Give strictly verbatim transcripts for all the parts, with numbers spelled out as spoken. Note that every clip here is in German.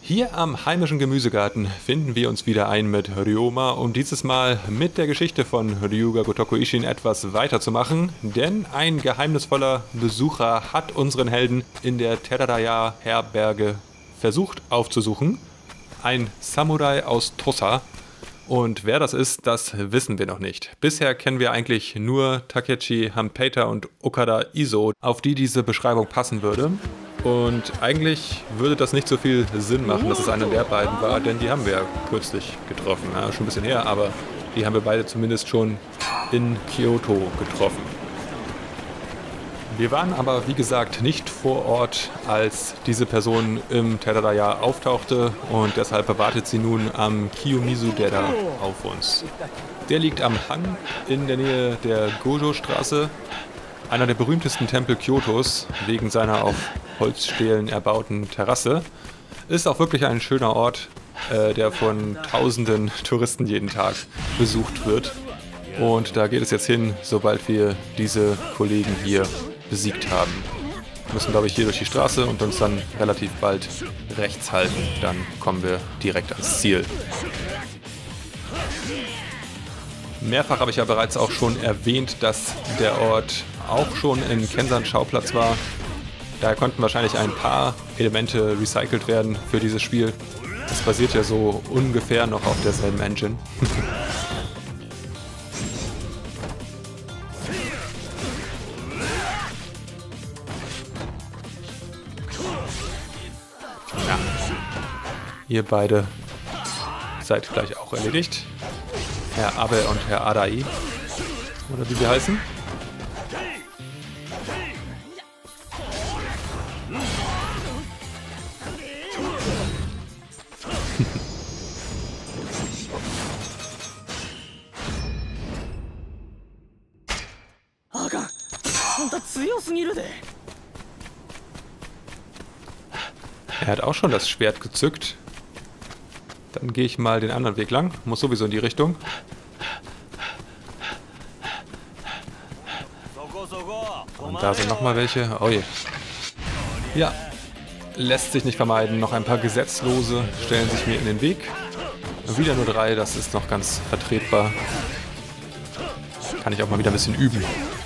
Hier am heimischen Gemüsegarten finden wir uns wieder ein mit Ryoma, um dieses Mal mit der Geschichte von Ryuga Gotoku Ishin etwas weiterzumachen, denn ein geheimnisvoller Besucher hat unseren Helden in der Teraraya-Herberge versucht aufzusuchen. Ein Samurai aus Tosa. Und wer das ist, das wissen wir noch nicht. Bisher kennen wir eigentlich nur Takechi Hanpeita und Okada Iso, auf die diese Beschreibung passen würde. Und eigentlich würde das nicht so viel Sinn machen, dass es einer der beiden war, denn die haben wir ja kürzlich getroffen. Ja, schon ein bisschen her, aber die haben wir beide zumindest schon in Kyoto getroffen. Wir waren aber, wie gesagt, nicht vor Ort, als diese Person im Teraraya auftauchte und deshalb wartet sie nun am Kiyomizu-dera auf uns. Der liegt am Hang in der Nähe der Gojo-Straße, einer der berühmtesten Tempel Kyotos, wegen seiner auf Holzstelen erbauten Terrasse. Ist auch wirklich ein schöner Ort, äh, der von tausenden Touristen jeden Tag besucht wird. Und da geht es jetzt hin, sobald wir diese Kollegen hier besiegt haben. Wir müssen, glaube ich, hier durch die Straße und uns dann relativ bald rechts halten. Dann kommen wir direkt ans Ziel. Mehrfach habe ich ja bereits auch schon erwähnt, dass der Ort auch schon in Kensan Schauplatz war. Daher konnten wahrscheinlich ein paar Elemente recycelt werden für dieses Spiel. Das basiert ja so ungefähr noch auf derselben Engine. Ja. Ihr beide seid gleich auch erledigt. Herr Abe und Herr Arai. Oder wie wir heißen. Er hat auch schon das Schwert gezückt. Dann gehe ich mal den anderen Weg lang. Muss sowieso in die Richtung. Und da sind nochmal welche. Oh je. Ja. Lässt sich nicht vermeiden. Noch ein paar Gesetzlose stellen sich mir in den Weg. Wieder nur drei, das ist noch ganz vertretbar. Kann ich auch mal wieder ein bisschen üben.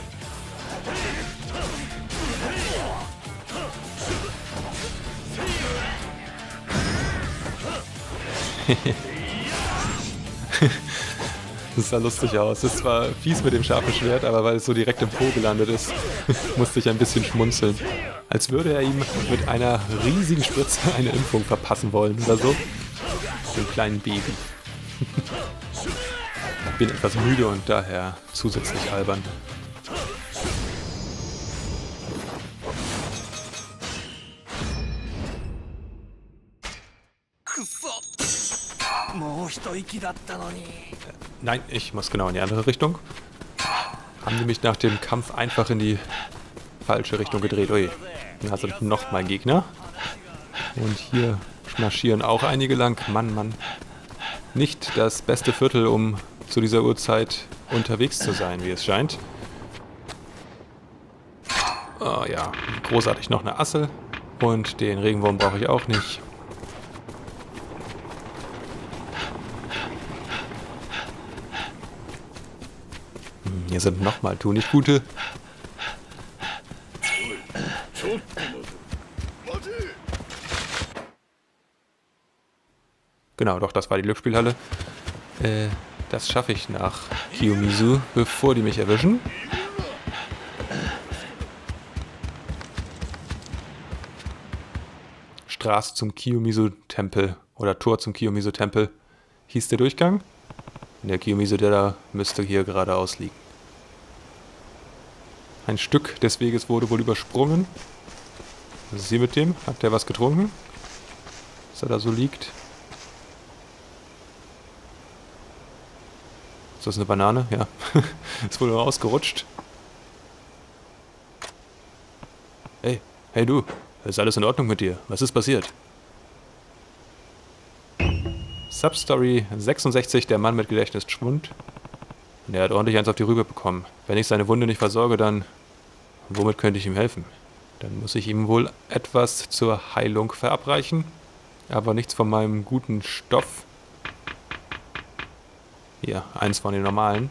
Das sah lustig aus. Das ist zwar fies mit dem scharfen Schwert, aber weil es so direkt im Po gelandet ist, musste ich ein bisschen schmunzeln. Als würde er ihm mit einer riesigen Spritze eine Impfung verpassen wollen oder so. Dem kleinen Baby. Ich bin etwas müde und daher zusätzlich albern. Nein, ich muss genau in die andere Richtung. Haben die mich nach dem Kampf einfach in die falsche Richtung gedreht. Ui, da sind nochmal Gegner. Und hier marschieren auch einige lang. Mann, Mann. Nicht das beste Viertel, um zu dieser Uhrzeit unterwegs zu sein, wie es scheint. Oh ja, großartig noch eine Assel. Und den Regenwurm brauche ich auch nicht. Hier sind nochmal Tunichtgute. Genau, doch, das war die Glücksspielhalle. Äh, das schaffe ich nach Kiyomizu, bevor die mich erwischen. Straße zum Kiyomizu-Tempel oder Tor zum Kiyomizu-Tempel hieß der Durchgang. Der Kiyomizu-dera müsste hier geradeaus liegen. Ein Stück des Weges wurde wohl übersprungen. Was ist hier mit dem? Hat der was getrunken? Dass er da so liegt? Ist das eine Banane? Ja. Ist wohl nur ausgerutscht. Hey, hey du. Ist alles in Ordnung mit dir? Was ist passiert? Substory sechsundsechzig, der Mann mit Gedächtnisschwund. Und er hat ordentlich eins auf die Rübe bekommen. Wenn ich seine Wunde nicht versorge, dann... Womit könnte ich ihm helfen? Dann muss ich ihm wohl etwas zur Heilung verabreichen. aber nichts von meinem guten Stoff. Hier, eins von den normalen.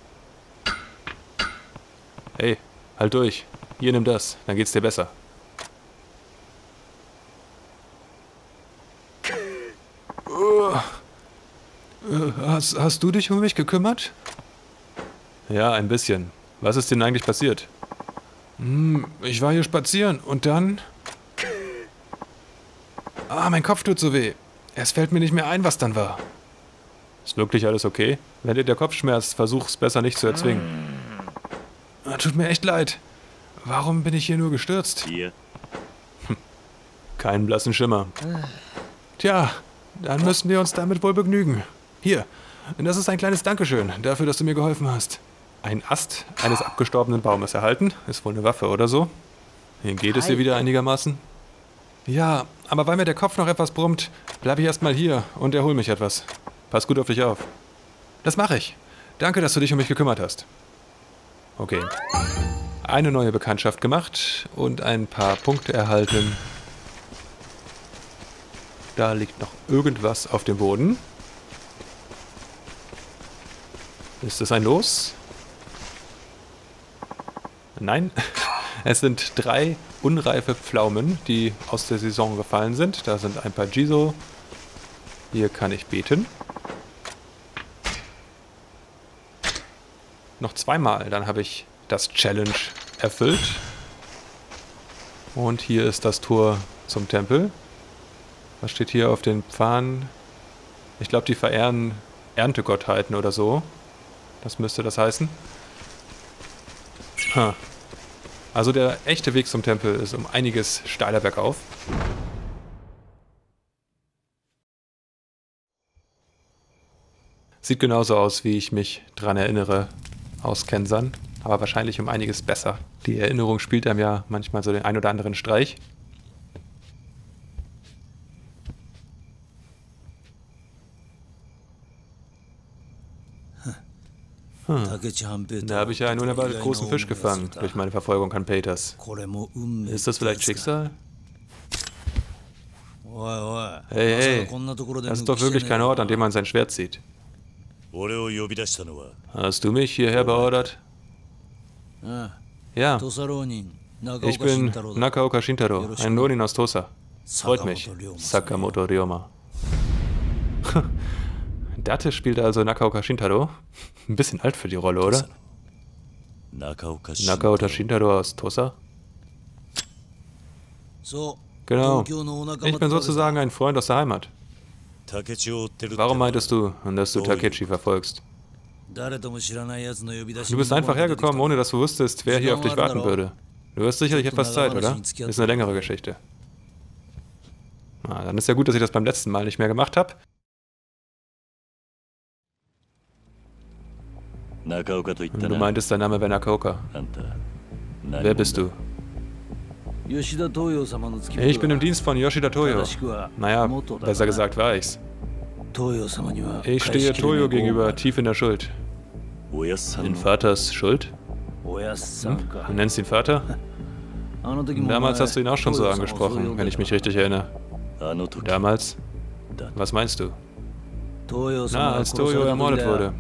Hey, halt durch. Hier, nimm das, dann geht's dir besser. Uh, hast, hast du dich um mich gekümmert? Ja, ein bisschen. Was ist denn eigentlich passiert? Hm, ich war hier spazieren und dann... Ah, mein Kopf tut so weh. Es fällt mir nicht mehr ein, was dann war. Ist wirklich alles okay? Wenn dir der Kopf schmerzt, versuch's besser nicht zu erzwingen. Ah, tut mir echt leid. Warum bin ich hier nur gestürzt? Hier. Hm, keinen blassen Schimmer. Tja, dann müssen wir uns damit wohl begnügen. Hier, das ist ein kleines Dankeschön dafür, dass du mir geholfen hast. Ein Ast eines abgestorbenen Baumes erhalten. Ist wohl eine Waffe oder so. Geht es dir wieder einigermaßen? Ja, aber weil mir der Kopf noch etwas brummt, bleibe ich erstmal hier und erhol mich etwas. Pass gut auf dich auf. Das mache ich. Danke, dass du dich um mich gekümmert hast. Okay. Eine neue Bekanntschaft gemacht und ein paar Punkte erhalten. Da liegt noch irgendwas auf dem Boden. Ist das ein Los? Nein. Es sind drei unreife Pflaumen, die aus der Saison gefallen sind. Da sind ein paar Jiso. Hier kann ich beten. Noch zweimal, dann habe ich das Challenge erfüllt. Und hier ist das Tor zum Tempel. Was steht hier auf den Pfannen? Ich glaube, die verehren Erntegottheiten oder so. Das müsste das heißen. Ha. Also der echte Weg zum Tempel ist um einiges steiler bergauf. Sieht genauso aus, wie ich mich dran erinnere aus Kensan, aber wahrscheinlich um einiges besser. Die Erinnerung spielt einem ja manchmal so den ein oder anderen Streich. Hm. Da habe ich ja einen unerwartet großen Fisch gefangen durch meine Verfolgung an Peters. Ist das vielleicht Schicksal? Hey, hey, das ist doch wirklich kein Ort, an dem man sein Schwert zieht. Hast du mich hierher beordert? Ja. Ich bin Nakaoka Shintaro, ein Ronin aus Tosa. Freut mich, Sakamoto Ryoma. Datte spielt also Nakaoka Shintaro. Ein bisschen alt für die Rolle, oder? Nakaoka Shintaro aus Tosa? Genau. Ich bin sozusagen ein Freund aus der Heimat. Warum meintest du, dass du Takechi verfolgst? Du bist einfach hergekommen, ohne dass du wusstest, wer hier auf dich warten würde. Du hast sicherlich etwas Zeit, oder? Ist eine längere Geschichte. Na, dann ist ja gut, dass ich das beim letzten Mal nicht mehr gemacht habe. Du meintest, dein Name wäre Nakaoka. Wer bist du? Ich bin im Dienst von Yoshida Toyo. Naja, besser gesagt war ich's. Ich stehe Toyo gegenüber tief in der Schuld. In Vaters Schuld? Hm? Du nennst ihn Vater? Damals hast du ihn auch schon so angesprochen, wenn ich mich richtig erinnere. Damals? Was meinst du? Na, als Toyo ermordet wurde.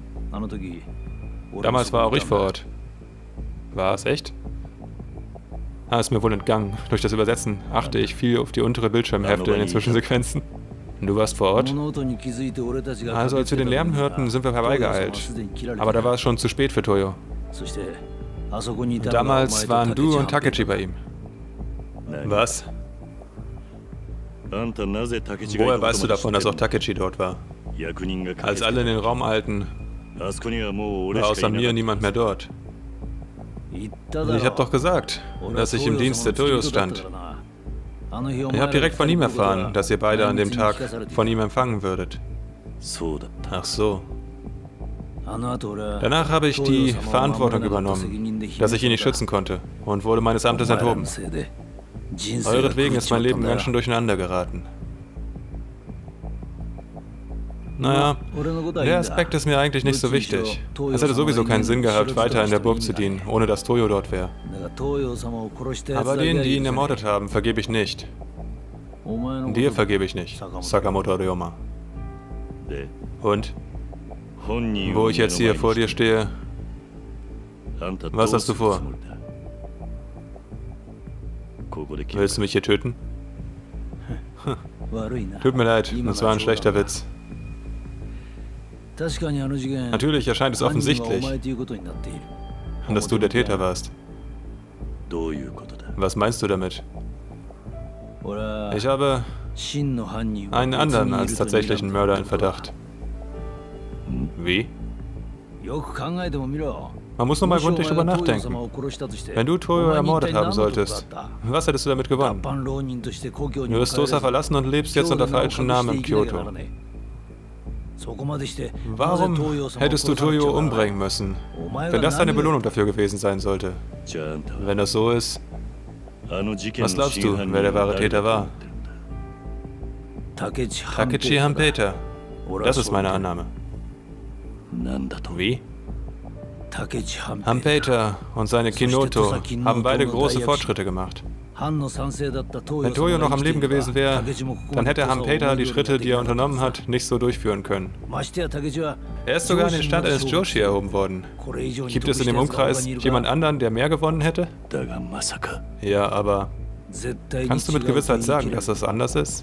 Damals war auch ich vor Ort. War es echt? Ah, ist mir wohl entgangen. Durch das Übersetzen achte ich viel auf die untere Bildschirmhälfte in den Zwischensequenzen. Du warst vor Ort? Also als wir den Lärm hörten, sind wir herbeigeeilt. Aber da war es schon zu spät für Toyo. Damals waren du und Takechi bei ihm. Was? Woher weißt du davon, dass auch Takechi dort war? Als alle in den Raum eilten, war außer mir niemand mehr dort. Ich hab doch gesagt, dass ich im Dienst der Toyos stand. Ich hab direkt von ihm erfahren, dass ihr beide an dem Tag von ihm empfangen würdet. Ach so. Danach habe ich die Verantwortung übernommen, dass ich ihn nicht schützen konnte und wurde meines Amtes enthoben. Euretwegen ist mein Leben ganz schön durcheinander geraten. Naja, der Aspekt ist mir eigentlich nicht so wichtig. Es hätte sowieso keinen Sinn gehabt, weiter in der Burg zu dienen, ohne dass Toyo dort wäre. Aber denen, die ihn ermordet haben, vergebe ich nicht. Dir vergebe ich nicht, Sakamoto Ryoma. Und? Wo ich jetzt hier vor dir stehe, was hast du vor? Willst du mich hier töten? Tut mir leid, das war ein schlechter Witz. Natürlich erscheint es offensichtlich, dass du der Täter warst. Was meinst du damit? Ich habe einen anderen als tatsächlichen Mörder in Verdacht. Wie? Man muss nochmal gründlich drüber nachdenken. Wenn du Toyo ermordet haben solltest, was hättest du damit gewonnen? Du hast Tosa verlassen und lebst jetzt unter falschem Namen in Kyoto. Warum hättest du Toyo umbringen müssen, wenn das deine Belohnung dafür gewesen sein sollte? Wenn das so ist, was glaubst du, wer der wahre Täter war? Takechi Hanpeita. Das ist meine Annahme. Wie? Hanpeita und seine Kinoto haben beide große Fortschritte gemacht. Wenn Toyo noch am Leben gewesen wäre, dann hätte Hanpeita die Schritte, die er unternommen hat, nicht so durchführen können. Er ist sogar in den Stand eines Joshi erhoben worden. Gibt es in dem Umkreis jemand anderen, der mehr gewonnen hätte? Ja, aber kannst du mit Gewissheit sagen, dass das anders ist?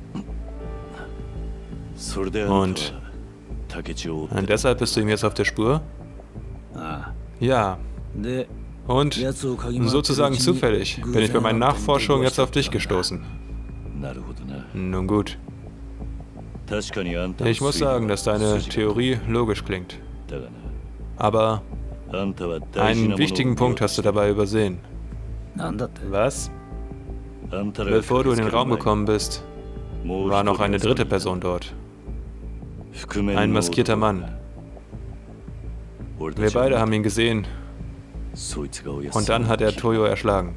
Und, und deshalb bist du ihm jetzt auf der Spur? Ja. Und sozusagen zufällig bin ich bei meinen Nachforschungen jetzt auf dich gestoßen. Nun gut. Ich muss sagen, dass deine Theorie logisch klingt. Aber einen wichtigen Punkt hast du dabei übersehen. Was? Bevor du in den Raum gekommen bist, war noch eine dritte Person dort. Ein maskierter Mann. Wir beide haben ihn gesehen. Und dann hat er Toyo erschlagen.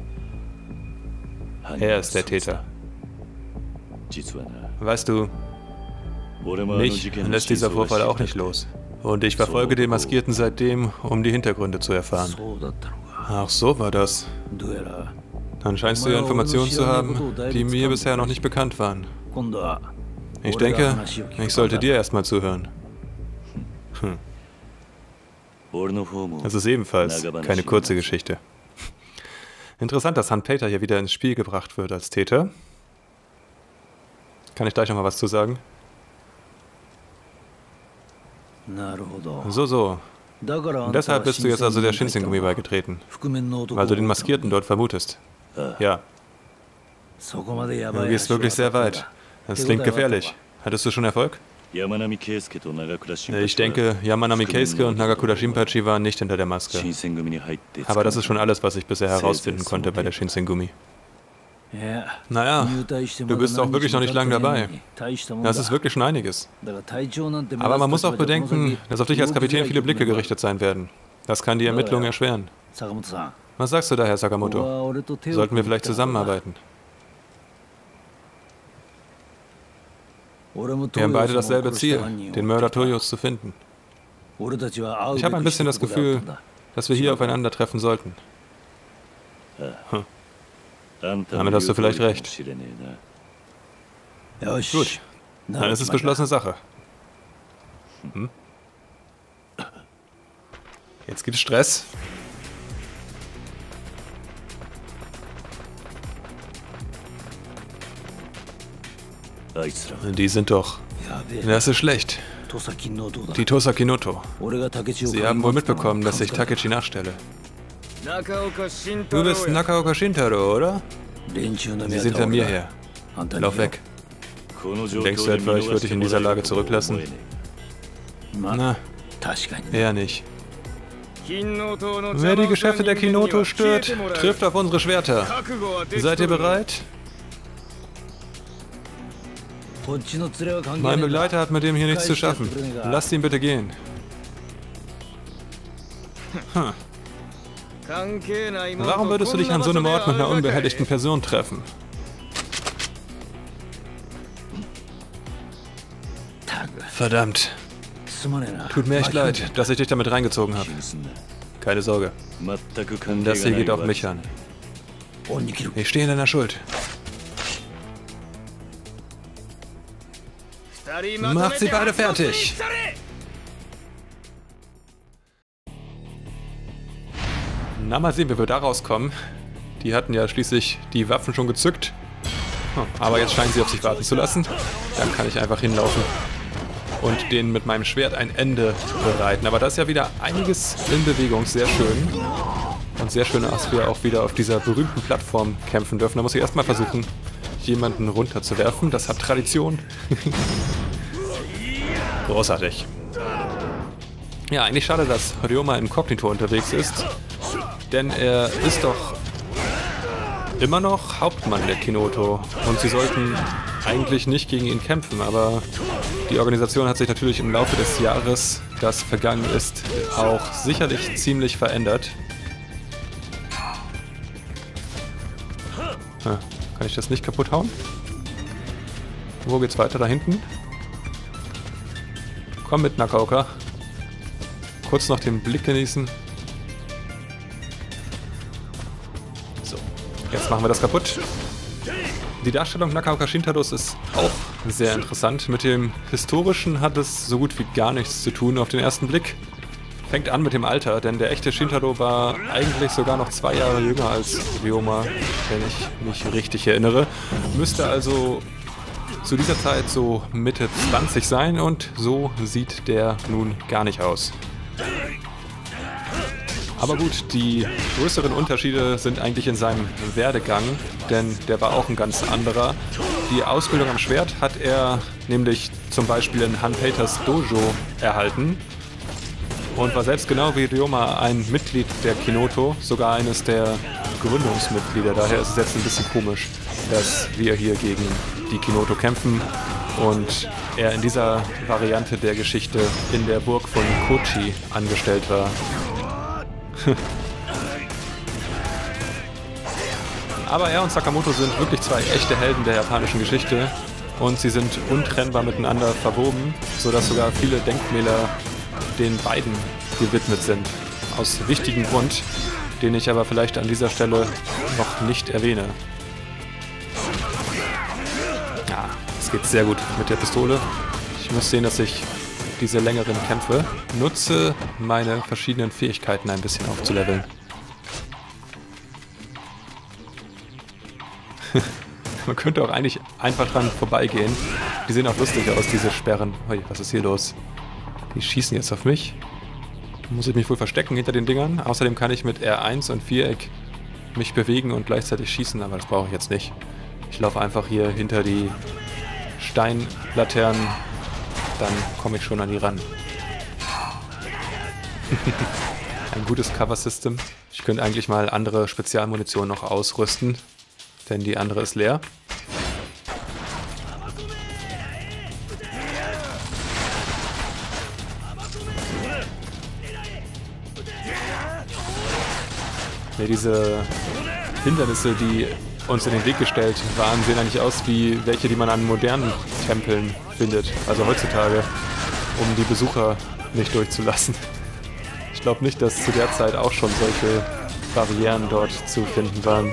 Er ist der Täter. Weißt du, mich lässt dieser Vorfall auch nicht los. Und ich verfolge den Maskierten seitdem, um die Hintergründe zu erfahren. Ach, so war das. Dann scheinst du ja Informationen zu haben, die mir bisher noch nicht bekannt waren. Ich denke, ich sollte dir erstmal zuhören. Hm. Es ist ebenfalls keine kurze Geschichte. Interessant, dass Hanpeita hier wieder ins Spiel gebracht wird als Täter. Kann ich gleich noch mal was zu sagen? So, so. Und deshalb bist du jetzt also der Shinsengumi beigetreten, weil du den Maskierten dort vermutest. Ja. Du gehst wirklich sehr weit. Das klingt gefährlich. Hattest du schon Erfolg? Ich denke, Yamanami Keisuke und Nagakura Shinpachi waren nicht hinter der Maske. Aber das ist schon alles, was ich bisher herausfinden konnte bei der Shinsengumi. Naja, du bist auch wirklich noch nicht lange dabei. Das ist wirklich schon einiges. Aber man muss auch bedenken, dass auf dich als Kapitän viele Blicke gerichtet sein werden. Das kann die Ermittlungen erschweren. Was sagst du da, Herr Sakamoto? Sollten wir vielleicht zusammenarbeiten? Wir haben beide dasselbe Ziel, den Mörder Toyos zu finden. Ich habe ein bisschen das Gefühl, dass wir hier aufeinandertreffen sollten. Hm. Damit hast du vielleicht recht. Gut, dann ist es beschlossene Sache. Hm? Jetzt gibt's Stress. Die sind doch... Das ist schlecht. Die Tosa Kinoto. Sie haben wohl mitbekommen, dass ich Takechi nachstelle. Du bist Nakaoka Shintaro, oder? Sie sind hinter mir her. Lauf weg. Denkst du etwa, ich würde dich in dieser Lage zurücklassen? Na, eher nicht. Wer die Geschäfte der Kinoto stört, trifft auf unsere Schwerter. Seid ihr bereit? Mein Begleiter hat mit dem hier nichts zu schaffen. Lasst ihn bitte gehen. Hm. Warum würdest du dich an so einem Ort mit einer unbehelligten Person treffen? Verdammt. Tut mir echt leid, dass ich dich damit reingezogen habe. Keine Sorge. Das hier geht auch mich an. Ich stehe in deiner Schuld. Macht sie beide fertig! Na, mal sehen, wie wir da rauskommen. Die hatten ja schließlich die Waffen schon gezückt. Aber jetzt scheinen sie auf sich warten zu lassen. Dann kann ich einfach hinlaufen und denen mit meinem Schwert ein Ende bereiten. Aber da ist ja wieder einiges in Bewegung. Sehr schön. Und sehr schön, dass wir auch wieder auf dieser berühmten Plattform kämpfen dürfen. Da muss ich erstmal versuchen, jemanden runterzuwerfen. Das hat Tradition. Großartig. Ja, eigentlich schade, dass Ryoma inkognito unterwegs ist. Denn er ist doch immer noch Hauptmann der Kinoto. Und sie sollten eigentlich nicht gegen ihn kämpfen. Aber die Organisation hat sich natürlich im Laufe des Jahres, das vergangen ist, auch sicherlich ziemlich verändert. Ah, kann ich das nicht kaputt hauen? Wo geht's weiter? Da hinten? Komm mit, Nakaoka. Kurz noch den Blick genießen. So, jetzt machen wir das kaputt. Die Darstellung Nakaoka Shintados ist auch sehr interessant. Mit dem Historischen hat es so gut wie gar nichts zu tun auf den ersten Blick. Fängt an mit dem Alter, denn der echte Shintaro war eigentlich sogar noch zwei Jahre jünger als Ryoma, wenn ich mich richtig erinnere. Müsste also zu dieser Zeit so Mitte zwanzig sein und so sieht der nun gar nicht aus. Aber gut, die größeren Unterschiede sind eigentlich in seinem Werdegang, denn der war auch ein ganz anderer. Die Ausbildung am Schwert hat er nämlich zum Beispiel in Hanpaters Dojo erhalten und war selbst genau wie Ryoma ein Mitglied der Kinoto, sogar eines der Gründungsmitglieder. Daher ist es jetzt ein bisschen komisch, dass wir hier gegen die Kinoto kämpfen und er in dieser Variante der Geschichte in der Burg von Kochi angestellt war. Aber er und Sakamoto sind wirklich zwei echte Helden der japanischen Geschichte und sie sind untrennbar miteinander verwoben, sodass sogar viele Denkmäler den beiden gewidmet sind. Aus wichtigem Grund, den ich aber vielleicht an dieser Stelle noch nicht erwähne. Ja, es geht sehr gut mit der Pistole. Ich muss sehen, dass ich diese längeren Kämpfe nutze, meine verschiedenen Fähigkeiten ein bisschen aufzuleveln. Man könnte auch eigentlich einfach dran vorbeigehen. Die sehen auch lustig aus, diese Sperren. Ui, was ist hier los? Die schießen jetzt auf mich. Da muss ich mich wohl verstecken hinter den Dingern. Außerdem kann ich mit R eins und Viereck mich bewegen und gleichzeitig schießen, aber das brauche ich jetzt nicht. Ich laufe einfach hier hinter die Steinlaternen. Dann komme ich schon an die ran. Ein gutes Cover-System. Ich könnte eigentlich mal andere Spezialmunition noch ausrüsten, denn die andere ist leer. Ja, diese Hindernisse, die uns in den Weg gestellt waren, sehen eigentlich aus wie welche, die man an modernen Tempeln findet. Also heutzutage, um die Besucher nicht durchzulassen. Ich glaube nicht, dass zu der Zeit auch schon solche Barrieren dort zu finden waren.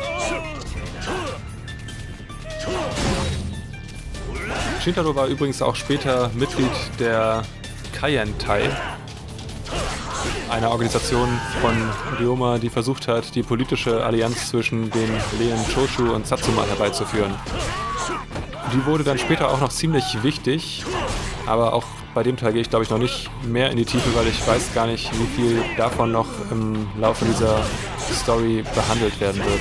Shintaro war übrigens auch später Mitglied der Kaientai, einer Organisation von Ryoma, die versucht hat, die politische Allianz zwischen den Lehen Choshu und Satsuma herbeizuführen. Die wurde dann später auch noch ziemlich wichtig, aber auch bei dem Teil gehe ich glaube ich noch nicht mehr in die Tiefe, weil ich weiß gar nicht, wie viel davon noch im Laufe dieser Story behandelt werden wird.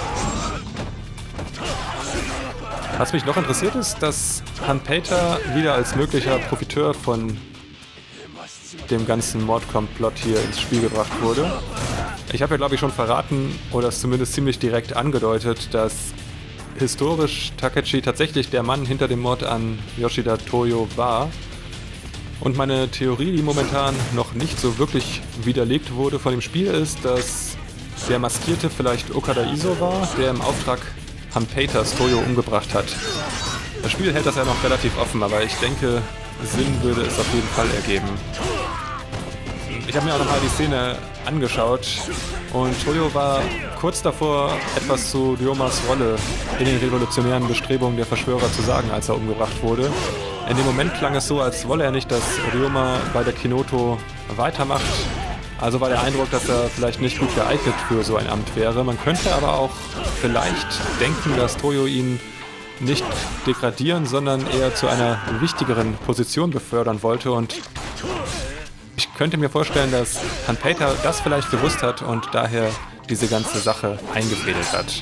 Was mich noch interessiert ist, dass Hanpater wieder als möglicher Profiteur von dem ganzen Mordkomplott hier ins Spiel gebracht wurde. Ich habe ja glaube ich schon verraten, oder es zumindest ziemlich direkt angedeutet, dass historisch Takechi tatsächlich der Mann hinter dem Mord an Yoshida Toyo war. Und meine Theorie, die momentan noch nicht so wirklich widerlegt wurde von dem Spiel, ist, dass der Maskierte vielleicht Okada Iso war, der im Auftrag Hanpaters Toyo umgebracht hat. Das Spiel hält das ja noch relativ offen, aber ich denke, Sinn würde es auf jeden Fall ergeben. Ich habe mir auch nochmal die Szene angeschaut und Toyo war kurz davor, etwas zu Ryomas Rolle in den revolutionären Bestrebungen der Verschwörer zu sagen, als er umgebracht wurde. In dem Moment klang es so, als wolle er nicht, dass Ryoma bei der Kinoto weitermacht. Also war der Eindruck, dass er vielleicht nicht gut geeignet für so ein Amt wäre. Man könnte aber auch vielleicht denken, dass Toyo ihn nicht degradieren, sondern eher zu einer wichtigeren Position befördern wollte. Und ich könnte mir vorstellen, dass Hanpeita das vielleicht gewusst hat und daher diese ganze Sache eingefädelt hat.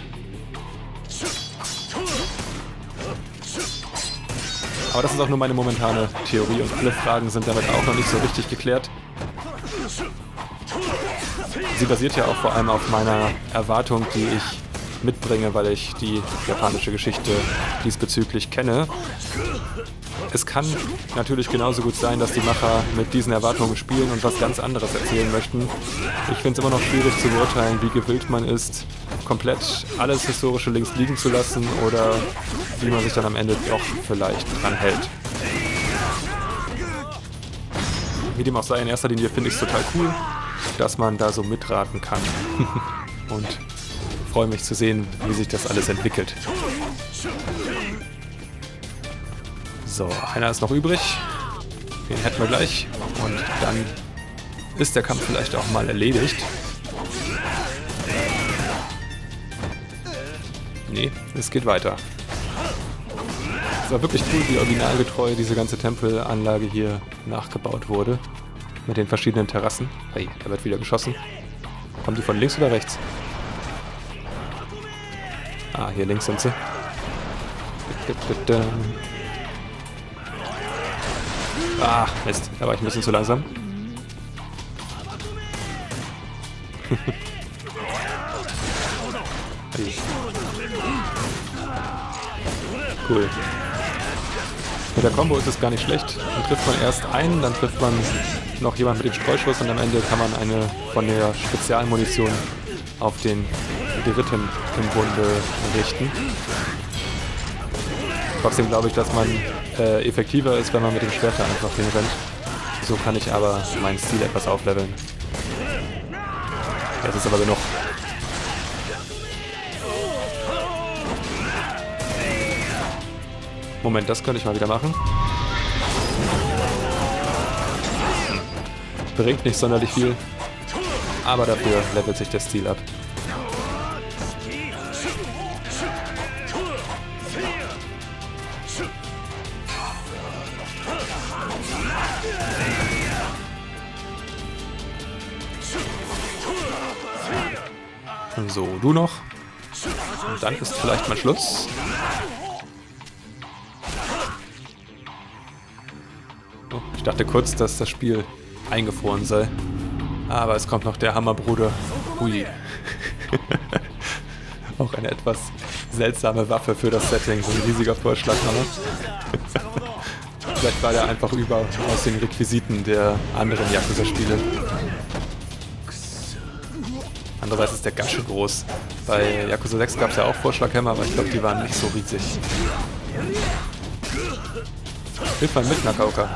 Aber das ist auch nur meine momentane Theorie und alle Fragen sind damit auch noch nicht so richtig geklärt. Sie basiert ja auch vor allem auf meiner Erwartung, die ich mitbringe, weil ich die japanische Geschichte diesbezüglich kenne. Es kann natürlich genauso gut sein, dass die Macher mit diesen Erwartungen spielen und was ganz anderes erzählen möchten. Ich finde es immer noch schwierig zu beurteilen, wie gewillt man ist, komplett alles Historische links liegen zu lassen oder wie man sich dann am Ende doch vielleicht dran hält. Wie dem auch sei, in erster Linie finde ich es total cool, dass man da so mitraten kann. Und freue mich zu sehen, wie sich das alles entwickelt. So, einer ist noch übrig. Den hätten wir gleich. Und dann ist der Kampf vielleicht auch mal erledigt. Nee, es geht weiter. Es war wirklich cool, wie originalgetreu diese ganze Tempelanlage hier nachgebaut wurde. Mit den verschiedenen Terrassen. Hey, da wird wieder geschossen. Kommen die von links oder rechts? Ah, hier links sind sie. Ah, Mist. Da war ich ein bisschen zu langsam. Cool. Mit der Combo ist es gar nicht schlecht. Dann trifft man erst einen, dann trifft man noch jemand mit dem Streuschuss und am Ende kann man eine von der Spezialmunition auf den Dritten im Bunde richten. Trotzdem glaube ich, dass man äh, effektiver ist, wenn man mit dem Schwert einfach hinrennt. So kann ich aber meinen Stil etwas aufleveln. Jetzt ist aber genug. Moment, das könnte ich mal wieder machen. Bringt nicht sonderlich viel, aber dafür levelt sich der Stil ab. So, du noch. Und dann ist vielleicht mal Schluss. Oh, ich dachte kurz, dass das Spiel eingefroren sei. Aber es kommt noch der Hammerbruder. Hui. Auch eine etwas seltsame Waffe für das Setting. So ein riesiger Vorschlaghammer. Vielleicht war der einfach über aus den Requisiten der anderen Yakuza-Spiele. Andererseits ist der ganz schön groß. Bei Yakuza sechs gab es ja auch Vorschlaghämmer, aber ich glaube, die waren nicht so riesig. Hilf mal mit, Nakaoka.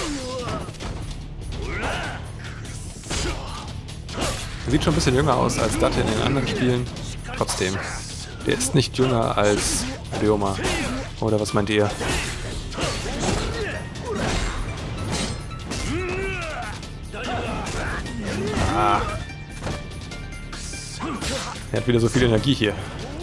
Sieht schon ein bisschen jünger aus als Date in den anderen Spielen. Trotzdem, der ist nicht jünger als Ryoma. Oder was meint ihr? Ah. Er hat wieder so viel Energie hier.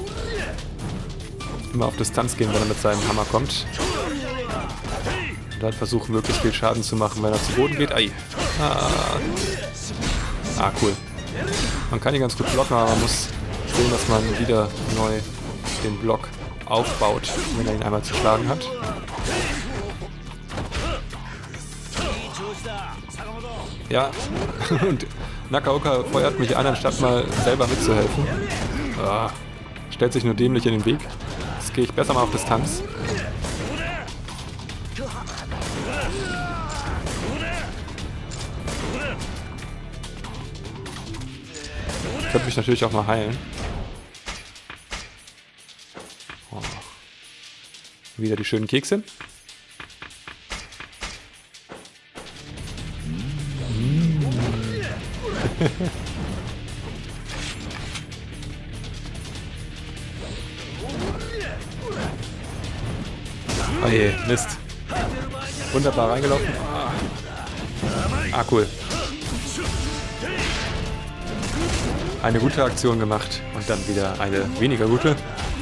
Immer auf Distanz gehen, wenn er mit seinem Hammer kommt. Und dann versuchen, möglichst viel Schaden zu machen, wenn er zu Boden geht. Ei. Ah. ah, cool. Man kann ihn ganz gut blocken, aber man muss sehen, dass man wieder neu den Block aufbaut, wenn er ihn einmal zerschlagen hat. Ja, und Nakaoka feuert mich an, anstatt mal selber mitzuhelfen. Ah, stellt sich nur dämlich in den Weg. Jetzt gehe ich besser mal auf Distanz. Ich könnte mich natürlich auch mal heilen. Oh. Wieder die schönen Kekse. Oh je, Mist. Wunderbar reingelaufen. Ah, cool. Eine gute Aktion gemacht und dann wieder eine weniger gute.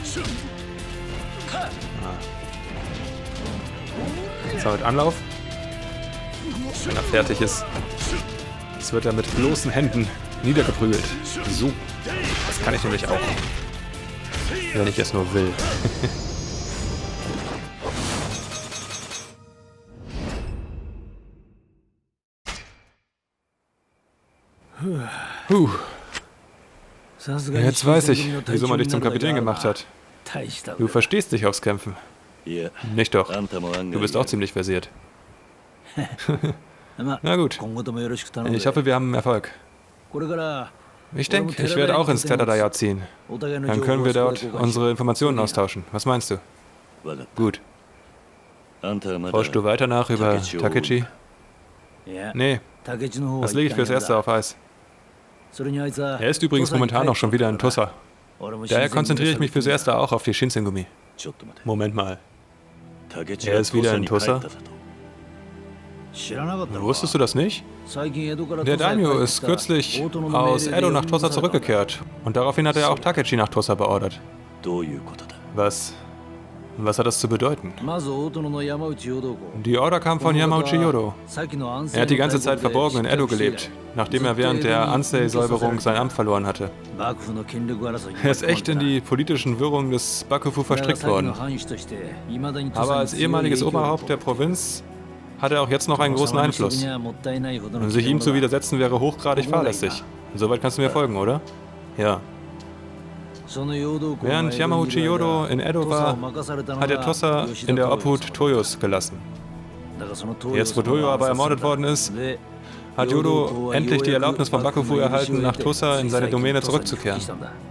Ah. Jetzt haben wir Anlauf. Wenn er fertig ist, jetzt wird er mit bloßen Händen niedergeprügelt. So, das kann ich nämlich auch. Wenn ich es nur will. Puh. Jetzt weiß ich, wieso man dich zum Kapitän gemacht hat. Du verstehst dich aufs Kämpfen. Nicht doch. Du bist auch ziemlich versiert. Na gut. Ich hoffe, wir haben Erfolg. Ich denke, ich werde auch ins Teradaya ziehen. Dann können wir dort unsere Informationen austauschen. Was meinst du? Gut. Forschst du weiter nach über Takechi? Nee, das lege ich fürs Erste auf Eis. Er ist übrigens momentan noch schon wieder in Tossa. Daher konzentriere ich mich fürs Erste auch auf die Shinsengumi. Moment mal. Er ist wieder in Tossa? Wusstest du das nicht? Der Daimyo ist kürzlich aus Edo nach Tossa zurückgekehrt. Und daraufhin hat er auch Takechi nach Tossa beordert. Was... Was hat das zu bedeuten? Die Order kam von Yamauchi Yodo. Er hat die ganze Zeit verborgen in Edo gelebt, nachdem er während der Ansei-Säuberung sein Amt verloren hatte. Er ist echt in die politischen Wirrungen des Bakufu verstrickt worden. Aber als ehemaliges Oberhaupt der Provinz hat er auch jetzt noch einen großen Einfluss. Und sich ihm zu widersetzen wäre hochgradig fahrlässig. Soweit kannst du mir folgen, oder? Ja. Während Yamauchi Yodo in Edo war, hat er Tossa in der Obhut Toyos gelassen. Jetzt, wo Toyo aber ermordet worden ist, hat Yodo endlich die Erlaubnis von Bakufu erhalten, nach Tossa in seine Domäne zurückzukehren.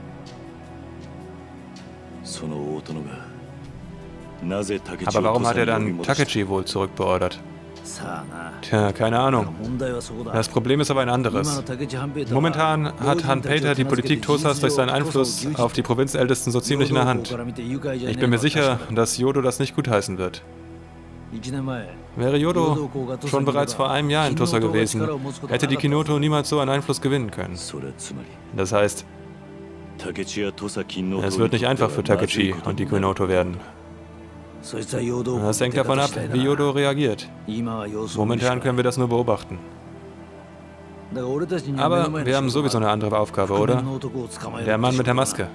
Aber warum hat er dann Takechi wohl zurückbeordert? Tja, keine Ahnung. Das Problem ist aber ein anderes. Momentan hat Hanpeita die Politik Tossas durch seinen Einfluss auf die Provinzältesten so ziemlich in der Hand. Ich bin mir sicher, dass Yodo das nicht gutheißen wird. Wäre Yodo schon bereits vor einem Jahr in Tossa gewesen, hätte die Kinoto niemals so einen Einfluss gewinnen können. Das heißt, es wird nicht einfach für Takechi und die Kinoto werden. Das hängt davon ab, wie Yodo reagiert. Momentan können wir das nur beobachten. Aber wir haben sowieso eine andere Aufgabe, oder? Der Mann mit der Maske.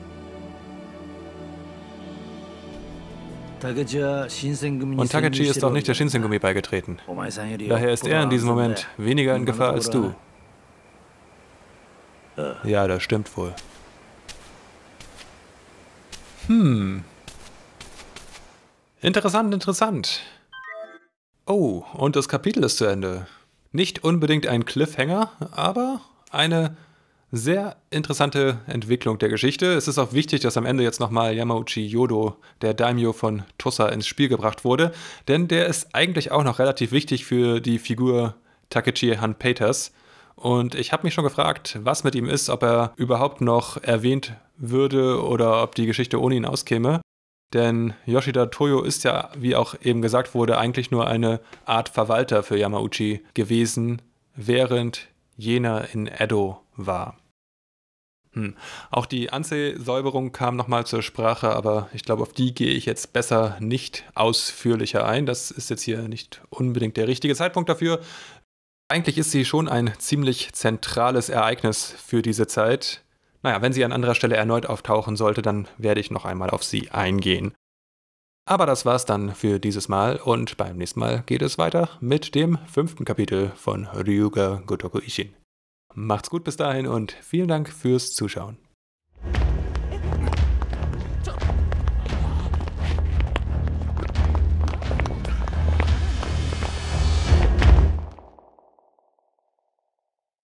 Und Takechi ist auch nicht der Shinsengumi beigetreten. Daher ist er in diesem Moment weniger in Gefahr als du. Ja, das stimmt wohl. Hm... Interessant, interessant. Oh, und das Kapitel ist zu Ende. Nicht unbedingt ein Cliffhanger, aber eine sehr interessante Entwicklung der Geschichte. Es ist auch wichtig, dass am Ende jetzt nochmal Yamauchi Yodo, der Daimyo von Tossa, ins Spiel gebracht wurde, denn der ist eigentlich auch noch relativ wichtig für die Figur Takechi Hanpeitas. Und ich habe mich schon gefragt, was mit ihm ist, ob er überhaupt noch erwähnt würde oder ob die Geschichte ohne ihn auskäme. Denn Yoshida Toyo ist ja, wie auch eben gesagt wurde, eigentlich nur eine Art Verwalter für Yamauchi gewesen, während jener in Edo war. Hm. Auch die Ansei-Säuberung kam nochmal zur Sprache, aber ich glaube, auf die gehe ich jetzt besser nicht ausführlicher ein. Das ist jetzt hier nicht unbedingt der richtige Zeitpunkt dafür. Eigentlich ist sie schon ein ziemlich zentrales Ereignis für diese Zeit. Naja, wenn sie an anderer Stelle erneut auftauchen sollte, dann werde ich noch einmal auf sie eingehen. Aber das war's dann für dieses Mal und beim nächsten Mal geht es weiter mit dem fünften Kapitel von Ryuga Gotoku Ishin. Macht's gut bis dahin und vielen Dank fürs Zuschauen.